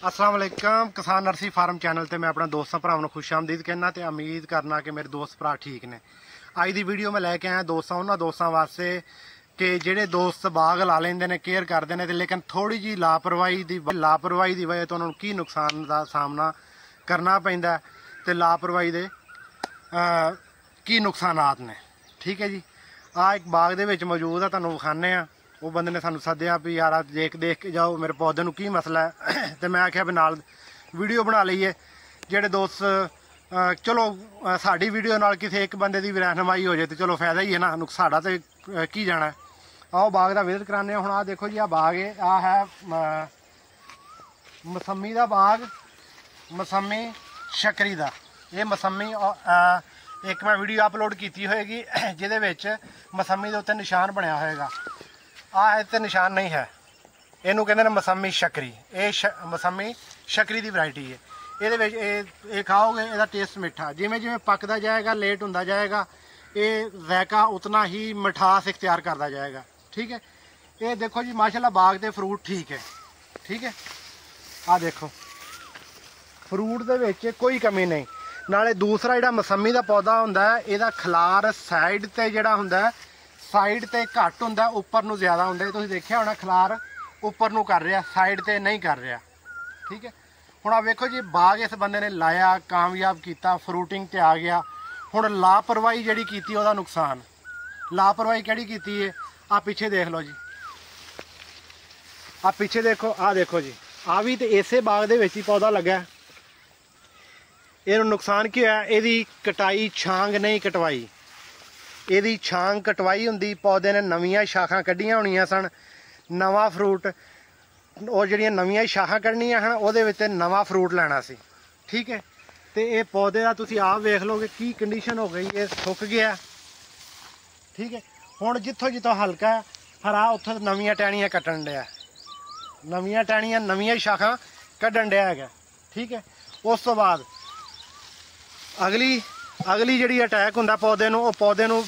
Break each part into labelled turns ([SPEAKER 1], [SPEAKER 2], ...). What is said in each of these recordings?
[SPEAKER 1] अस्सलाम वालेकुम। किसान नर्सरी फार्म चैनल ते मैं अपने दोस्तों भरावां नूं खुश आमदीद कहना ते उम्मीद करना कि मेरे दोस्त भरा ठीक ने। अज दी वीडियो मैं लैके आया दोस्तों उन्होंने दोस्तों वास्ते कि जेडे दोस्त बाग ला लेंदे ने, केयर करते हैं, लेकिन थोड़ी जी लापरवाही की वजह तो उन्होंने की नुकसान का सामना करना पैंदा ते लापरवाही दे की नुकसानात ने। ठीक है जी, आ एक बाग दे विच मौजूद है, तुहानूं विखाने आ। वो बंदे ने सानू सद्या भी यार देख के जाओ मेरे पौधे नूं की मसला है तो मैं आख्या भी नाल वीडियो बना लईए। जेडे दोस्त चलो साडी वीडियो नाल किसी एक बंदे की भी रहनुमाई हो जाए तो चलो फायदा ही है ना, साडा तो की जाना है। आओ बाग का विजिट कराने। हुण आ देखो जी, आ बाग है, आ है मसम्मी का बाग, मसम्मी शकरी का। ये मसम्मी एक मैं वीडियो अपलोड की होएगी जिहदे विच मसम्मी दे उत्ते निशान बनया होएगा। आ इत्ते निशान नहीं है, इनू कहते हैं मसम्मी शकरी। ये मसम्मी शकरी की वैरायटी है। ये खाओगे इसका टेस्ट मिठा, जिमें जिमें पकता जाएगा, लेट होंदा जाएगा, ये जायका उतना ही मिठास इख्तियार करता जाएगा। ठीक है, ये देखो जी माशाल्लाह बाग के फ्रूट ठीक है। ठीक है, आ देखो फ्रूट दे विच कोई कमी नहीं। नाले दूसरा जिहड़ा मसम्मी का पौधा हुंदा है, इहदा खलार साइड ते जिहड़ा हुंदा है, साइड ते घट हुंदा, उपर नूं ज़्यादा हुंदा। तुसीं देखिया होना खलार उपर नूं कर रहा, साइड ते नहीं कर रहा। ठीक है, हुण आ वेखो जी बाग इस बंदे ने लाया, कामयाब किया, फ्रूटिंग ते आ गया। हुण लापरवाही जिहड़ी कीती उहदा नुकसान। लापरवाही किहड़ी कीती है, आ पिछे देख लो जी, आ पिछे देखो, आ देखो जी, आ भी तो इसे बाग दे विच ही पौधा लगा। इहनूं नुकसान की होया, इहदी कटाई छांग नहीं कटवाई। यदि छांग कटवाई होंदी, पौधे ने नवीं शाखा कढ़िया होनिया सन, नवा फ्रूट और जड़ियाँ नवीं शाखा कढ़निया हैं उहदे विच नवा फ्रूट लेना सी। ठीक है, तो ये पौधे का तुसीं आप वेख लो कि की कंडीशन हो गई है, सुक गया। ठीक है, हुण जिथों जिथों हल्का हरा उत्थों नवीं टहनियाँ कट्टन दिया, नवीं टहनियाँ नवीं शाखा कढ़न दिया है। ठीक है, उस तो बाद अगली जिहड़ी अटैक हुंदा पौधे नूं, ओह पौधे नूं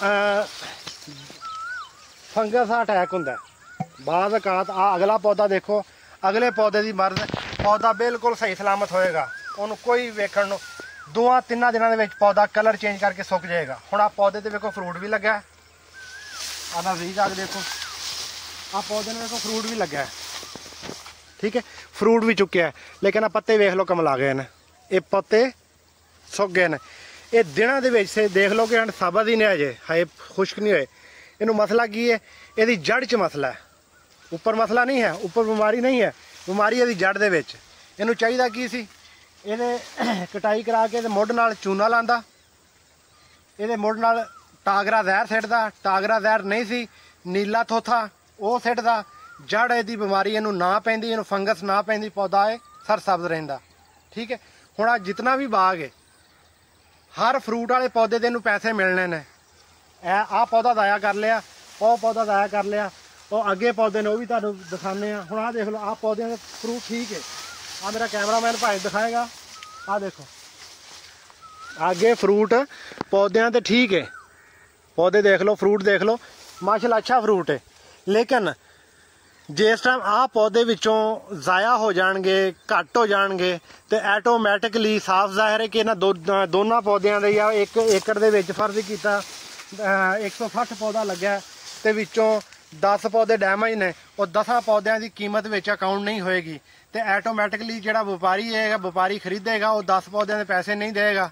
[SPEAKER 1] फंगस का अटैक हुंदा। बाद औकात आ अगला पौधा देखो, अगले पौधे की मर्द पौधा बिल्कुल सही सलामत होएगा, उन्होंने कोई वेखण नूं 2-3 दिनों के पौधा कलर चेंज करके सुक जाएगा। हुण आ पौधे ते देखो फ्रूट भी लगा है, आदा नज़दीक आके देखो, आ पौधे में देखो फ्रूट भी लगा है। ठीक है, फ्रूट भी चुके है, लेकिन आ पत्ते वेख लो कमला गए हैं, ये पत्ते सुक गए हैं। ये दिनों के से देख लो कि हम साबत ही नहीं अजे हाए खुश्क नहीं होए। इनू मसला की है, यदि जड़ च मसला है, ऊपर मसला नहीं है, ऊपर बीमारी नहीं है, बीमारी यदि जड़ दे विच। इनू चाहिदा की सी, इहदे कटाई करा के मुढ़ नाल चूना लांदा, इहदे मुढ़ नाल टागरा जहर सिटदा। टागरा जहर नहीं सी, नीला थोथा वो सिटदा, जड़ इहदी बीमारी इनू ना पैंदी, इनू फंगस ना पैंदी, पौधा है सरसब्ज रहिंदा। ठीक है, हुण आ जितना भी बाग है, हर फ्रूट वाले पौधे के पैसे मिलने ने। आ पौधा दाया कर लिया, वह पौधा दाया कर लिया, और अगे पौधे ने वह भी तुहानूं दिखाने। हुण आ देख लो, आ पौधे फ्रूट ठीक है, आ मेरा कैमरामैन भाई दिखाएगा। आ देखो आगे फ्रूट पौधों तो ठीक है, पौधे देख लो, फ्रूट देख लो, माशाल्लाह अच्छा फ्रूट है। लेकिन जिस टाइम आ पौधे विचों ज़ाया हो जाएंगे, घट हो जाएंगे, तो ऐटोमैटिकली साफ जाहिर है कि इन्हां दोनों पौधों के या एक एकड़ दे विच फर्ज किया 160 पौधा लग्या, तो विचों 10 पौधे डैमेज ने, और 10 पौधों की कीमत विच अकाउंट नहीं होएगी, तो ऐटोमैटिकली जिहड़ा व्यापारी है, व्यापारी खरीदेगा, वो 10 पौधों के पैसे नहीं देगा,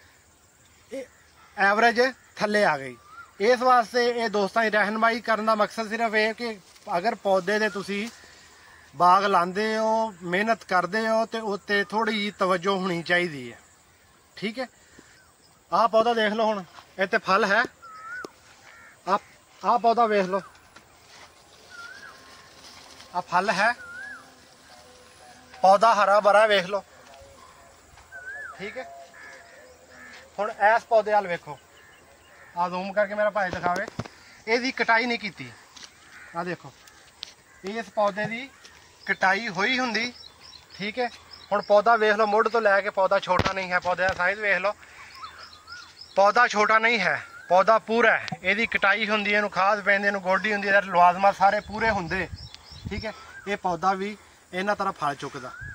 [SPEAKER 1] एवरेज थल्ले आ गई। इस वास्ते ये दोस्तों की रहनुमाई करने का मकसद सिर्फ ये कि अगर पौधे दे तुसी बाग लांदे हो, मेहनत करते हो, तो उत्ते थोड़ी जी तवज्जो होनी चाहिए है। ठीक है, आ पौधा देख लो, हुण इत्ते फल है, आ पौधा वेख लो, आ फल है, पौधा हरा भरा वेख लो। ठीक है, हुण इस पौधे वाल वेखो, आ जूम करके मेरा भाई दिखावे, इसकी कटाई नहीं की। आ देखो, इस पौधे की कटाई हुई हुंदी। ठीक है, हुण पौधा वेख लो, मुढ़ तो लैके पौधा छोटा नहीं है, पौधे का साइज वेख लो, पौधा छोटा नहीं है, पौधा पूरा है। यदि कटाई हुंदी, इहनूं खाद पैंदी, इहनूं गोडी हुंदी, लवाजमा सारे पूरे हुंदे। ठीक है, ये पौधा भी इन्हां तरह फल चुकदा।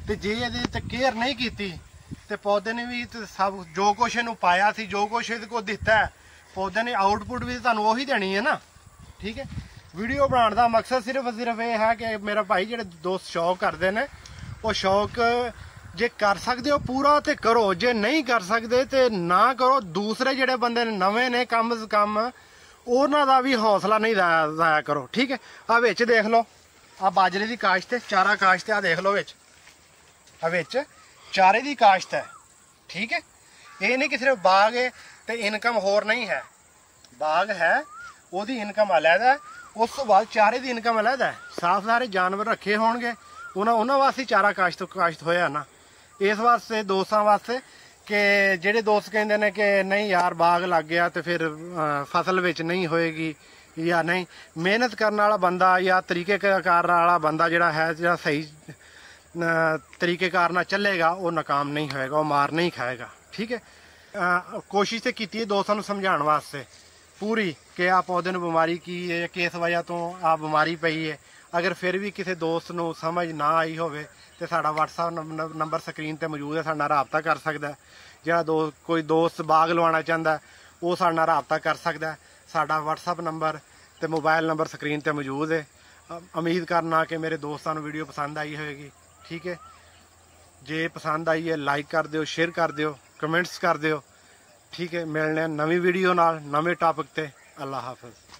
[SPEAKER 1] ਤੇ ਜੇ ਇਹਦੇ ਤੇ ਕੇਅਰ ਨਹੀਂ ਕੀਤੀ ਤੇ ਪੌਦੇ ਨੇ ਵੀ ਤੇ ਸਭ ਜੋ ਕੁਛ ਇਹਨੂੰ ਪਾਇਆ ਸੀ, ਜੋ ਕੁਛ ਇਹਦੇ ਕੋਲ ਦਿੱਤਾ ਹੈ, ਪੌਦੇ ਨੇ ਆਊਟਪੁੱਟ ਵੀ ਤੁਹਾਨੂੰ ਉਹੀ ਦੇਣੀ ਹੈ ਨਾ। ਠੀਕ ਹੈ, ਵੀਡੀਓ ਬਣਾਉਣ ਦਾ ਮਕਸਦ ਸਿਰਫ ਇਹ ਹੈ ਕਿ ਮੇਰਾ ਭਾਈ ਜਿਹੜੇ ਦੋਸਤ ਸ਼ੌਕ ਕਰਦੇ ਨੇ, ਉਹ ਸ਼ੌਕ ਜੇ ਕਰ ਸਕਦੇ ਹੋ ਪੂਰਾ ਤੇ ਕਰੋ, ਜੇ ਨਹੀਂ ਕਰ ਸਕਦੇ ਤੇ ਨਾ ਕਰੋ। ਦੂਸਰੇ ਜਿਹੜੇ ਬੰਦੇ ਨੇ ਨਵੇਂ ਨੇ ਕੰਮ ਉਹਨਾਂ ਦਾ ਵੀ ਹੌਸਲਾ ਨਹੀਂ ਜ਼ਾਇਆ ਕਰੋ। ਠੀਕ ਹੈ, ਆ ਵਿੱਚ ਦੇਖ ਲਓ, ਆ ਬਾਜਰੇ ਦੀ ਕਾਸ਼ਤ ਹੈ, ਚਾਰਾ ਕਾਸ਼ਤ ਹੈ, ਆ ਦੇਖ ਲਓ ਵਿੱਚ, ਆ ਵਿੱਚ ਚਾਰੇ ਦੀ ਕਾਸ਼ਤ ਹੈ। ਠੀਕ ਹੈ, ਇਹ ਨਹੀਂ ਕਿ ਸਿਰਫ ਬਾਗ ਹੈ ਤੇ ਇਨਕਮ ਹੋਰ ਨਹੀਂ ਹੈ, ਬਾਗ ਹੈ ਉਹਦੀ ਇਨਕਮ ਅਲੱਗ ਹੈ, ਉਸ ਤੋਂ ਬਾਅਦ ਚਾਰੇ ਦੀ ਇਨਕਮ ਅਲੱਗ ਹੈ। ਸਾਫ ਸਾਰੇ ਜਾਨਵਰ ਰੱਖੇ ਹੋਣਗੇ, ਉਹਨਾਂ ਵਾਸਤੇ ਚਾਰਾ ਕਾਸ਼ਤ ਹੋਇਆ ਨਾ। ਇਸ ਵਾਸਤੇ ਦੋਸਤਾਂ ਵਾਸਤੇ ਕਿ ਜਿਹੜੇ ਦੋਸਤ ਕਹਿੰਦੇ ਨੇ ਕਿ ਨਹੀਂ ਯਾਰ ਬਾਗ ਲੱਗ ਗਿਆ ਤੇ ਫਿਰ ਫਸਲ ਵਿੱਚ ਨਹੀਂ ਹੋਏਗੀ, ਜਾਂ ਨਹੀਂ ਮਿਹਨਤ ਕਰਨ ਵਾਲਾ ਬੰਦਾ ਜਾਂ ਤਰੀਕੇਕਾਰ ਵਾਲਾ ਬੰਦਾ ਜਿਹੜਾ ਸਹੀ ਤਰੀਕੇਕਾਰ ਨਾਲ ਚੱਲੇਗਾ ਉਹ ਨਾਕਾਮ ਨਹੀਂ ਹੋਏਗਾ, ਉਹ ਮਾਰ ਨਹੀਂ ਖਾਏਗਾ। ਠੀਕ ਹੈ, ਕੋਸ਼ਿਸ਼ ਤੇ ਕੀਤੀ ਹੈ ਦੋਸਤਾਂ ਨੂੰ ਸਮਝਾਉਣ ਵਾਸਤੇ ਪੂਰੀ ਕਿ ਆ ਪੌਦੇ ਨੂੰ ਬਿਮਾਰੀ ਕੀ ਹੈ, ਕਿਸ ਵਜ੍ਹਾ ਤੋਂ ਆ ਬਿਮਾਰੀ ਪਈ ਹੈ। ਅਗਰ ਫਿਰ ਵੀ ਕਿਸੇ ਦੋਸਤ ਨੂੰ ਸਮਝ ਨਾ ਆਈ ਹੋਵੇ ਤੇ ਸਾਡਾ WhatsApp ਨੰਬਰ ਸਕਰੀਨ ਤੇ ਮੌਜੂਦ ਹੈ, ਸਾਡੇ ਨਾਲ ਰਾਬਤਾ ਕਰ ਸਕਦਾ। ਜਿਹੜਾ ਕੋਈ ਦੋਸਤ ਬਾਗ ਲਵਾਉਣਾ ਚਾਹੁੰਦਾ ਉਹ ਸਾਡੇ ਨਾਲ ਰਾਬਤਾ ਕਰ ਸਕਦਾ। ਸਾਡਾ WhatsApp ਨੰਬਰ ਤੇ ਮੋਬਾਈਲ ਨੰਬਰ ਸਕਰੀਨ ਤੇ ਮੌਜੂਦ ਹੈ। ਉਮੀਦ ਕਰਨਾ ਕਿ ਮੇਰੇ ਦੋਸਤਾਂ ਨੂੰ ਵੀਡੀਓ ਪਸੰਦ ਆਈ ਹੋਵੇਗੀ। ਠੀਕ ਹੈ, ਜੇ ਪਸੰਦ ਆਈ ਹੈ ਲਾਈਕ ਕਰ ਦਿਓ, ਸ਼ੇਅਰ ਕਰ ਦਿਓ, ਕਮੈਂਟਸ ਕਰ ਦਿਓ। ਠੀਕ ਹੈ, ਮਿਲਣੇ ਨਵੀਂ ਵੀਡੀਓ ਨਾਲ ਨਵੇਂ ਟਾਪਿਕ ਤੇ। ਅੱਲਾ ਹਾਫਿਜ਼।